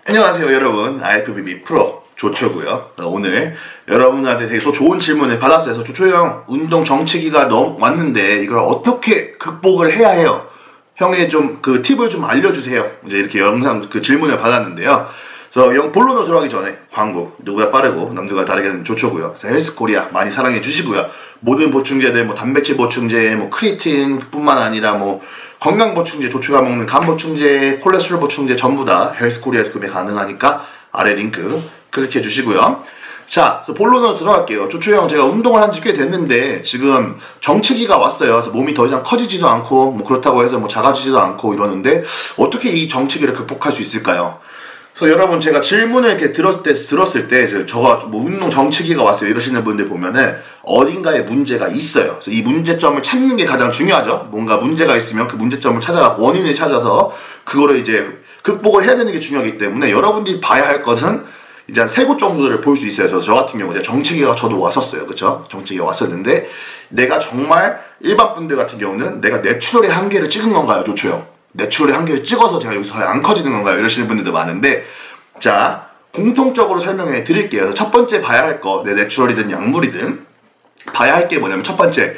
안녕하세요 여러분, IFBB 프로 조초고요. 오늘 여러분한테 되게 또 좋은 질문을 받았어요. 그래서 조초 형, 운동 정체기가 왔는데 이걸 어떻게 극복을 해야 해요? 형의 좀 그 팁을 좀 알려주세요. 이제 이렇게 영상 그 질문을 받았는데요. 그래서 본론으로 들어가기 전에 광고, 누구야 빠르고 남들과 다르게는 조초고요. 그래서 헬스코리아 많이 사랑해 주시고요. 모든 보충제들, 뭐 단백질 보충제, 뭐 크리틴 뿐만 아니라 뭐 건강 보충제, 조초가 먹는 간 보충제, 콜레스테롤 보충제 전부 다 헬스코리아에서 구매 가능하니까 아래 링크 클릭해 주시고요. 자, 그래서 본론으로 들어갈게요. 조초 형, 제가 운동을 한 지 꽤 됐는데 지금 정체기가 왔어요. 그래서 몸이 더 이상 커지지도 않고 뭐 그렇다고 해서 뭐 작아지지도 않고 이러는데 어떻게 이 정체기를 극복할 수 있을까요? 그래서 여러분, 제가 질문을 이렇게 들었을 때 저가 뭐 운동 정체기가 왔어요 이러시는 분들 보면은 어딘가에 문제가 있어요. 그래서 이 문제점을 찾는 게 가장 중요하죠. 뭔가 문제가 있으면 그 문제점을 찾아가 원인을 찾아서 그거를 이제 극복을 해야 되는 게 중요하기 때문에 여러분들이 봐야 할 것은 이제 한 3곳 정도를 볼 수 있어요. 저 같은 경우 정체기가 저도 왔었어요. 그쵸? 정체기가 왔었는데 내가 정말 일반 분들 같은 경우는 내가 내추럴의 한계를 찍은 건가요? 조초 형? 내추럴의 한계를 찍어서 제가 여기서 안 커지는 건가요? 이러시는 분들도 많은데, 자, 공통적으로 설명해 드릴게요. 첫 번째 봐야 할 거, 내 내추럴이든 약물이든 봐야 할 게 뭐냐면, 첫 번째,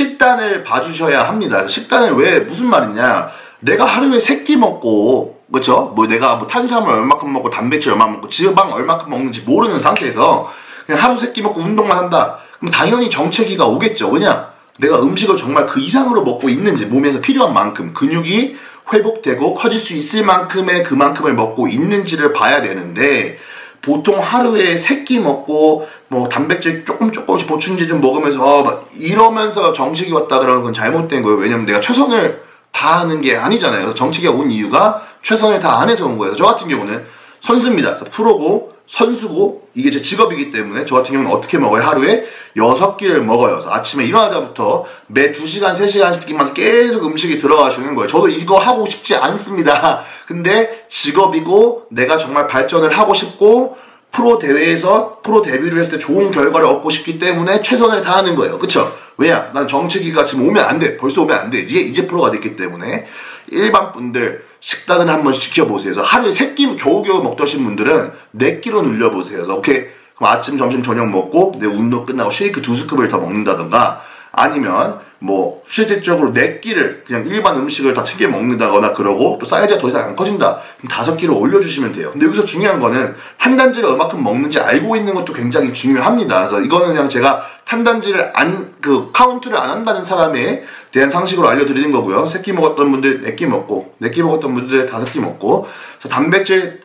식단을 봐주셔야 합니다. 식단을 왜, 무슨 말이냐, 내가 하루에 3끼 먹고, 그쵸? 뭐 내가 뭐 탄수화물 얼마큼 먹고 단백질 얼마큼 먹고 지방 얼마큼 먹는지 모르는 상태에서 그냥 하루 3끼 먹고 운동만 한다. 그럼 당연히 정체기가 오겠죠. 왜냐? 내가 음식을 정말 그 이상으로 먹고 있는지, 몸에서 필요한 만큼 근육이 회복되고 커질 수 있을 만큼의 그만큼을 먹고 있는지를 봐야 되는데, 보통 하루에 3끼 먹고 뭐 단백질 조금씩 보충제 좀 먹으면서 막 이러면서 정체기 왔다 그러는 건 잘못된 거예요. 왜냐면 내가 최선을 다하는 게 아니잖아요. 그래서 정체기가 온 이유가 최선을 다 안 해서 온 거예요. 저 같은 경우는 선수입니다. 그래서 프로고 선수고 이게 제 직업이기 때문에 저 같은 경우는 어떻게 먹어요? 하루에 6끼를 먹어요. 그래서 아침에 일어나자부터 매 2시간, 3시간씩만 계속 음식이 들어가시는 거예요. 저도 이거 하고 싶지 않습니다. 근데 직업이고 내가 정말 발전을 하고 싶고 프로 대회에서 프로 데뷔를 했을 때 좋은 결과를 얻고 싶기 때문에 최선을 다하는 거예요. 그쵸? 왜냐? 난 정체기가 지금 오면 안 돼. 벌써 오면 안 돼. 이제 프로가 됐기 때문에 일반 분들 식단을 한번 지켜보세요. 그래서 하루에 3끼 겨우겨우 먹더신 분들은 4끼로 늘려보세요. 그래서 오케이, 그럼 아침, 점심, 저녁 먹고 내 운동 끝나고 쉐이크 2스쿱을 더 먹는다던가, 아니면 뭐 실질적으로 4끼를 그냥 일반 음식을 다 튀겨 먹는다거나 그러고 또 사이즈가 더 이상 안 커진다. 그럼 5끼로 올려주시면 돼요. 근데 여기서 중요한 거는 탄단지를 얼마큼 먹는지 알고 있는 것도 굉장히 중요합니다. 그래서 이거는 그냥 제가 탄단지를 카운트를 안 한다는 사람에 대한 상식으로 알려드리는 거고요. 3끼 먹었던 분들 4끼 먹고, 4끼 먹었던 분들 5끼 먹고, 그래서 단백질,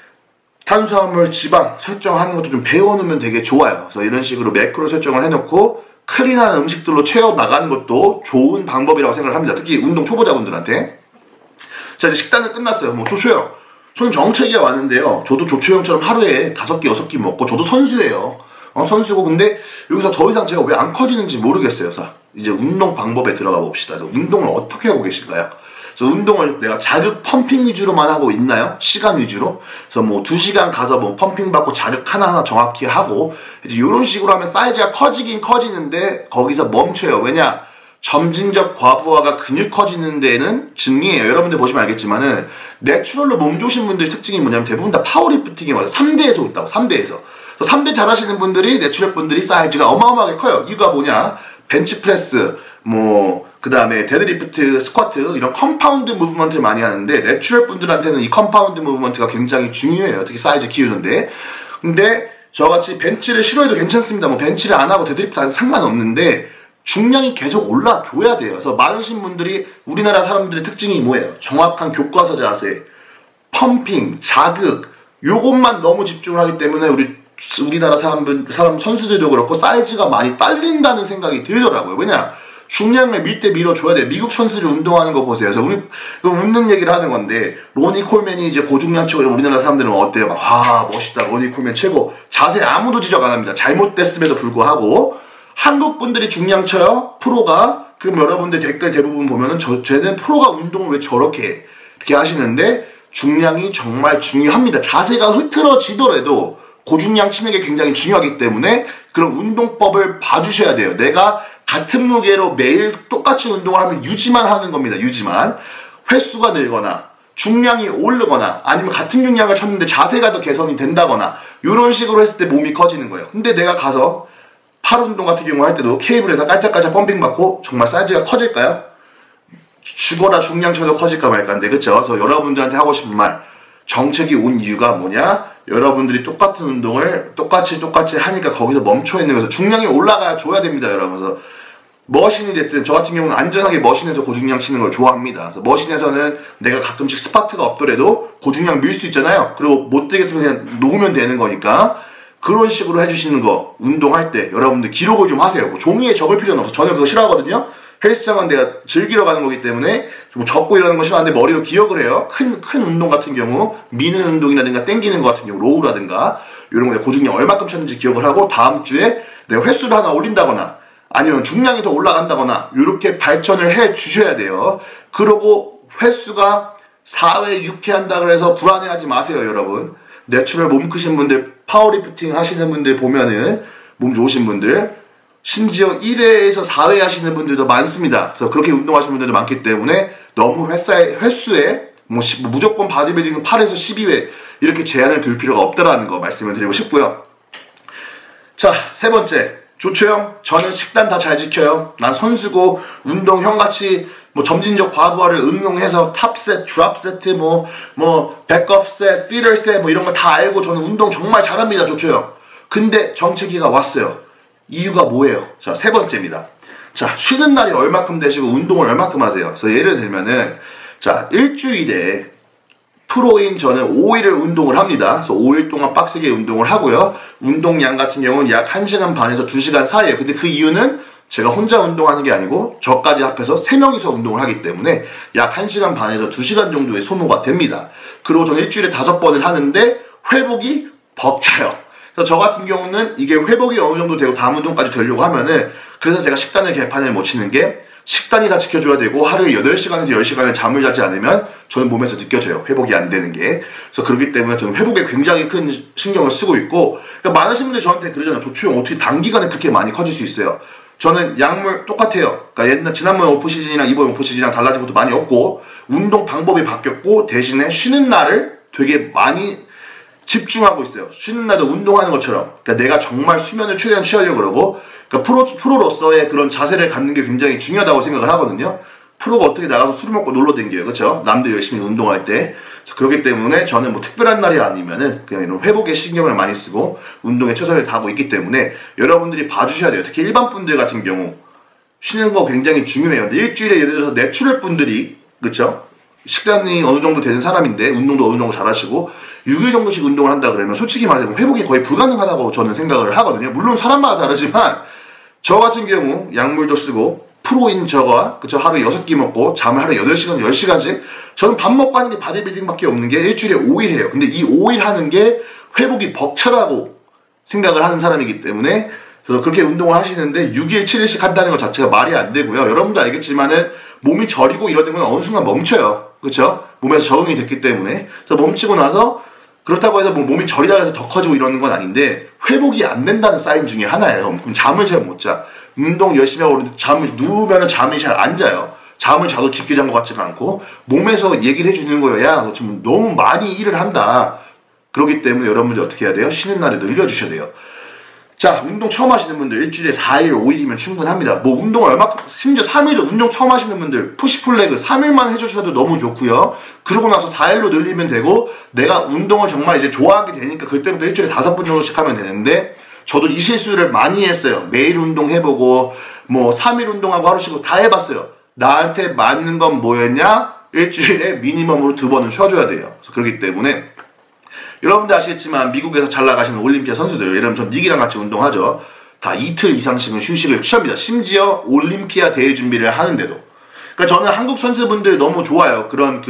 탄수화물, 지방 설정하는 것도 좀 배워놓으면 되게 좋아요. 그래서 이런 식으로 매크로 설정을 해놓고 클린한 음식들로 채워나가는 것도 좋은 방법이라고 생각을 합니다. 특히 운동 초보자분들한테. 자, 이제 식단은 끝났어요. 뭐 조초형, 저는 정체기가 왔는데요. 저도 조초형처럼 하루에 5끼, 6끼 먹고, 저도 선수예요. 선수고, 근데 여기서 더 이상 제가 왜 안 커지는지 모르겠어요. 자, 이제 운동 방법에 들어가 봅시다. 그래서 운동을 어떻게 하고 계실까요? 그래서 운동을 내가 자극 펌핑 위주로만 하고 있나요? 시간 위주로? 그래서 뭐 2시간 가서 뭐 펌핑 받고 자극 하나하나 정확히 하고, 이제 이런 식으로 하면 사이즈가 커지긴 커지는데 거기서 멈춰요. 왜냐? 점진적 과부하가 근육 커지는 데는 증리해요. 여러분들 보시면 알겠지만은 내추럴로 몸 좋으신 분들의 특징이 뭐냐면 대부분 다 파워리프팅이 맞아요. 3대에서 온다고. 3대에서. 3대 잘하시는 분들이, 내추럴 분들이 사이즈가 어마어마하게 커요. 이유가 뭐냐? 벤치프레스, 뭐 그 다음에 데드리프트, 스쿼트, 이런 컴파운드 무브먼트를 많이 하는데 내추럴 분들한테는 이 컴파운드 무브먼트가 굉장히 중요해요. 특히 사이즈 키우는데. 근데 저같이 벤치를 싫어해도 괜찮습니다. 뭐 벤치를 안 하고 데드리프트 하도 상관없는데 중량이 계속 올라줘야 돼요. 그래서 많으신 분들이, 우리나라 사람들의 특징이 뭐예요? 정확한 교과서 자세, 펌핑, 자극, 요것만 너무 집중을 하기 때문에 우리나라 사람 선수들도 그렇고 사이즈가 많이 딸린다는 생각이 들더라고요. 왜냐? 중량을 밀 때 밀어줘야 돼. 미국 선수들 운동하는 거 보세요. 그래서 우리 웃는 얘기를 하는 건데, 로니 콜맨이 이제 고중량 치고 이러면 우리나라 사람들은 어때요? 막, 아, 멋있다. 로니 콜맨 최고. 자세 아무도 지적 안 합니다. 잘못됐음에도 불구하고. 한국 분들이 중량 쳐요? 프로가. 그럼 여러분들 댓글 대부분 보면은 쟤는 프로가 운동을 왜 저렇게 해? 이렇게 하시는데, 중량이 정말 중요합니다. 자세가 흐트러지더라도 고중량 치는 게 굉장히 중요하기 때문에 그런 운동법을 봐주셔야 돼요. 내가 같은 무게로 매일 똑같이 운동을 하면 유지만 하는 겁니다. 유지만. 횟수가 늘거나 중량이 오르거나 아니면 같은 중량을 쳤는데 자세가 더 개선이 된다거나 이런 식으로 했을 때 몸이 커지는 거예요. 근데 내가 가서 팔 운동 같은 경우 할 때도 케이블에서 깔짝깔짝 펌핑 받고 정말 사이즈가 커질까요? 죽어라 중량 쳐도 커질까 말까인데, 그쵸? 그래서 여러분들한테 하고 싶은 말, 정책이 온 이유가 뭐냐? 여러분들이 똑같은 운동을 똑같이 하니까 거기서 멈춰 있는 거죠. 중량이 올라가야 줘야 됩니다, 여러분. 그래서 머신이 됐든, 저 같은 경우는 안전하게 머신에서 고중량 치는 걸 좋아합니다. 그래서 머신에서는 내가 가끔씩 스파트가 없더라도 고중량 밀 수 있잖아요. 그리고 못 되겠으면 그냥 놓으면 되는 거니까 그런 식으로 해주시는 거, 운동할 때 여러분들 기록을 좀 하세요. 뭐 종이에 적을 필요는 없어. 저는 그거 싫어하거든요. 헬스장은 내가 즐기러 가는 거기 때문에 뭐 적고 이러는 거 싫어하는데 머리로 기억을 해요. 큰 운동 같은 경우, 미는 운동이라든가 땡기는 거 같은 경우, 로우라든가 이런 거 고중량 얼마큼 쳤는지 기억을 하고 다음 주에 내가 횟수를 하나 올린다거나 아니면 중량이 더 올라간다거나 이렇게 발전을 해 주셔야 돼요. 그러고 횟수가 4회 6회 한다 그래서 불안해하지 마세요, 여러분. 내추럴 몸 크신 분들, 파워리프팅 하시는 분들 보면은 몸 좋으신 분들 심지어 1회에서 4회 하시는 분들도 많습니다. 그래서 그렇게 운동하시는 분들도 많기 때문에 너무 횟수에 무조건 바디빌딩은 8에서 12회 이렇게 제한을 둘 필요가 없다라는 거 말씀을 드리고 싶고요. 자, 세 번째, 조초형, 저는 식단 다 잘 지켜요. 난 선수고 운동 형같이 뭐 점진적 과부하를 응용해서 탑셋, 드랍세트, 백업셋, 피더셋 뭐 이런 거 다 알고 저는 운동 정말 잘합니다, 조초형. 근데 정체기가 왔어요. 이유가 뭐예요? 자, 세 번째입니다. 자, 쉬는 날이 얼마큼 되시고 운동을 얼마큼 하세요? 그래서 예를 들면은, 자, 일주일에 프로인 저는 5일을 운동을 합니다. 그래서 5일 동안 빡세게 운동을 하고요. 운동량 같은 경우는 약 1시간 반에서 2시간 사이에요. 근데 그 이유는 제가 혼자 운동하는 게 아니고 저까지 합해서 3명이서 운동을 하기 때문에 약 1시간 반에서 2시간 정도의 소모가 됩니다. 그리고 저는 일주일에 5번을 하는데 회복이 벅차요. 그래서 저 같은 경우는 이게 회복이 어느 정도 되고 다음 운동까지 되려고 하면은, 그래서 제가 식단을 개판을 못 치는 게, 식단이 다 지켜줘야 되고 하루에 8시간에서 10시간을 잠을 자지 않으면 저는 몸에서 느껴져요. 회복이 안 되는 게. 그래서 그렇기 때문에 저는 회복에 굉장히 큰 신경을 쓰고 있고, 그러니까 많으신 분들이 저한테 그러잖아요. 조초형 어떻게 단기간에 그렇게 많이 커질 수 있어요? 저는 약물 똑같아요. 그러니까 지난번 오프시즌이랑 이번 오프시즌이랑 달라진 것도 많이 없고, 운동 방법이 바뀌었고, 대신에 쉬는 날을 되게 많이 집중하고 있어요. 쉬는 날도 운동하는 것처럼. 그러니까 내가 정말 수면을 최대한 취하려고 그러고, 그러니까 프로로서의 그런 자세를 갖는 게 굉장히 중요하다고 생각을 하거든요. 프로가 어떻게 나가서 술 먹고 놀러 댕겨요, 그렇죠? 남들 열심히 운동할 때. 그렇기 때문에 저는 뭐 특별한 날이 아니면은 그냥 이런 회복에 신경을 많이 쓰고 운동에 최선을 다하고 있기 때문에 여러분들이 봐주셔야 돼요. 특히 일반 분들 같은 경우 쉬는 거 굉장히 중요해요. 근데 일주일에 예를 들어서 내추럴 분들이, 그렇죠? 식단이 어느 정도 되는 사람인데 운동도 어느 정도 잘하시고 6일 정도씩 운동을 한다 그러면 솔직히 말해서 회복이 거의 불가능하다고 저는 생각을 하거든요. 물론 사람마다 다르지만 저 같은 경우 약물도 쓰고 프로인 저가, 그쵸, 하루에 6끼 먹고 잠을 하루에 8시간, 10시간씩 저는 밥 먹고 하는 게 바디빌딩밖에 없는 게 일주일에 5일 해요. 근데 이 5일 하는 게 회복이 벅차다고 생각을 하는 사람이기 때문에, 그래서 그렇게 운동을 하시는데 6일, 7일씩 한다는 것 자체가 말이 안 되고요. 여러분도 알겠지만은 몸이 저리고 이러는 건 어느 순간 멈춰요. 그쵸? 몸에서 적응이 됐기 때문에. 그래서 멈추고 나서 그렇다고 해서 뭐 몸이 저리다 해서 더 커지고 이러는 건 아닌데 회복이 안 된다는 사인 중에 하나예요. 그럼 잠을 잘 못 자. 운동 열심히 하고 누우면 잠이 잘 안 자요. 잠을 자도 깊게 잔 것 같지가 않고 몸에서 얘기를 해주는 거예요. 야, 너 지금 너무 많이 일을 한다. 그렇기 때문에 여러분들이 어떻게 해야 돼요? 쉬는 날을 늘려주셔야 돼요. 자, 운동 처음 하시는 분들 일주일에 4일, 5일이면 충분합니다. 뭐 운동을 얼마큼, 심지어 3일도 운동 처음 하시는 분들 푸시풀레그 3일만 해주셔도 너무 좋고요. 그러고 나서 4일로 늘리면 되고, 내가 운동을 정말 이제 좋아하게 되니까 그때부터 일주일에 5번 정도씩 하면 되는데, 저도 이 실수를 많이 했어요. 매일 운동해보고 뭐 3일 운동하고 하루 쉬고 다 해봤어요. 나한테 맞는 건 뭐였냐? 일주일에 미니멈으로 2번은 쉬어줘야 돼요. 그래서 그렇기 때문에 여러분들 아시겠지만 미국에서 잘 나가시는 올림피아 선수들, 예를 들면 전 닉이랑 같이 운동하죠. 다 이틀 이상씩은 휴식을 취합니다. 심지어 올림피아 대회 준비를 하는데도. 그러니까 저는 한국 선수분들 너무 좋아요. 그런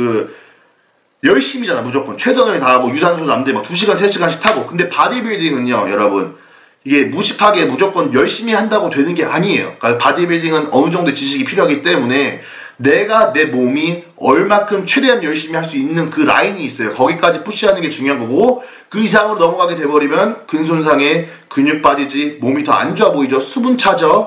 열심히잖아, 무조건. 최선을 다하고 유산소 남들 막 2시간, 3시간씩 타고. 근데 바디빌딩은요, 여러분, 이게 무식하게 무조건 열심히 한다고 되는 게 아니에요. 그러니까 바디빌딩은 어느 정도 지식이 필요하기 때문에 내가 내 몸이 얼마큼 최대한 열심히 할 수 있는 그 라인이 있어요. 거기까지 푸시하는 게 중요한 거고, 그 이상으로 넘어가게 돼버리면 근손상에 근육 빠지지, 몸이 더 안 좋아 보이죠. 수분 차죠.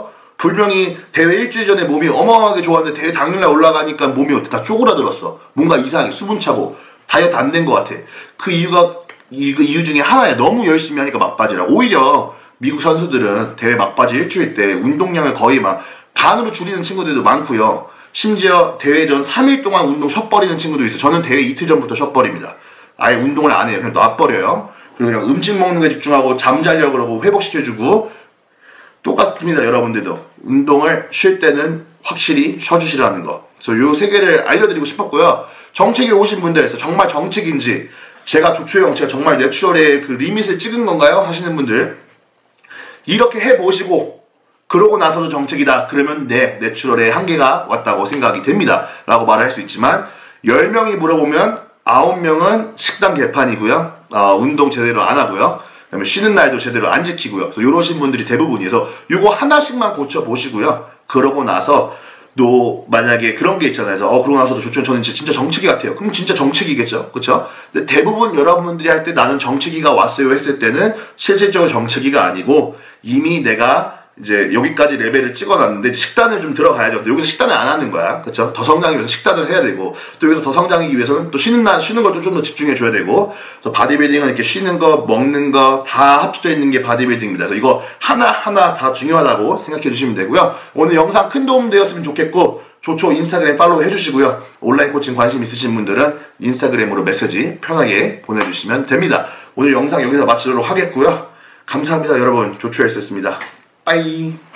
분명히 대회 일주일 전에 몸이 어마어마하게 좋았는데 대회 당일날 올라가니까 몸이 어때? 다 쪼그라들었어. 뭔가 이상하게 수분 차고 다이어트 안 된 것 같아. 그 이유 중에 하나야. 너무 열심히 하니까 막바지라. 오히려 미국 선수들은 대회 막바지 일주일 때 운동량을 거의 막 반으로 줄이는 친구들도 많고요. 심지어 대회 전 3일 동안 운동 쉬어버리는 친구도 있어요. 저는 대회 이틀 전부터 쉬어버립니다. 아예 운동을 안 해요. 그냥 놔버려요. 그리고 그냥 음식 먹는 거에 집중하고 잠 자려고 그러고 회복시켜주고 똑같습니다. 여러분들도 운동을 쉴 때는 확실히 쉬어주시라는 거. 그래서 요 세 개를 알려드리고 싶었고요. 정책에 오신 분들에서 정말 정책인지 제가 조초영 제가 정말 내추럴의 그 리밋을 찍은 건가요? 하시는 분들 이렇게 해보시고 그러고 나서도 정책이다. 그러면 네, 내추럴의 한계가 왔다고 생각이 됩니다. 라고 말할 수 있지만 10명이 물어보면 9명은 식단 개판이고요. 운동 제대로 안 하고요. 그다음에 쉬는 날도 제대로 안 지키고요. 그래서 이러신 분들이 대부분이어서 요거 하나씩만 고쳐보시고요. 그러고 나서 또 만약에 그런 게 있잖아요. 그래서 그러고 나서도 좋죠. 저는 진짜 정체기 같아요. 그럼 진짜 정체기겠죠. 그렇죠? 근데 대부분 여러분들이 할 때 나는 정체기가 왔어요 했을 때는 실질적으로 정체기가 아니고 이미 내가 이제 여기까지 레벨을 찍어놨는데 식단을 좀 들어가야죠. 근데 여기서 식단을 안 하는 거야. 그렇죠? 더 성장하기 위해서 식단을 해야 되고 또 여기서 더 성장하기 위해서는 또 쉬는 것도 좀 더 집중해 줘야 되고 그래서 바디빌딩은 이렇게 쉬는 거, 먹는 거 다 합쳐져 있는 게 바디빌딩입니다. 그래서 이거 하나하나 다 중요하다고 생각해 주시면 되고요. 오늘 영상 큰 도움 되었으면 좋겠고 조초 인스타그램 팔로우 해주시고요. 온라인 코칭 관심 있으신 분들은 인스타그램으로 메시지 편하게 보내주시면 됩니다. 오늘 영상 여기서 마치도록 하겠고요. 감사합니다. 여러분. 조초였습니다. 빠이.